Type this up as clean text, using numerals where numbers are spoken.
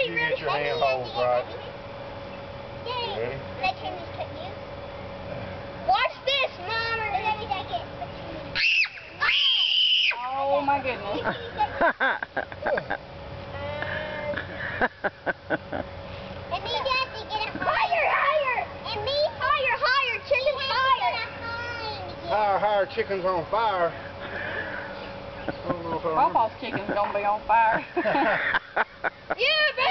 ready, You ready. get your hand holes right. Yay. Ready? Let him just cut you. Watch this, Mom. Let me take it. Oh my goodness. And me, Dad, to get it higher, higher. And me, higher, higher. Chicken's higher. Higher, chicken's on fire. I don't know if I remember. Pawpaw's chicken's gonna be on fire. Yeah,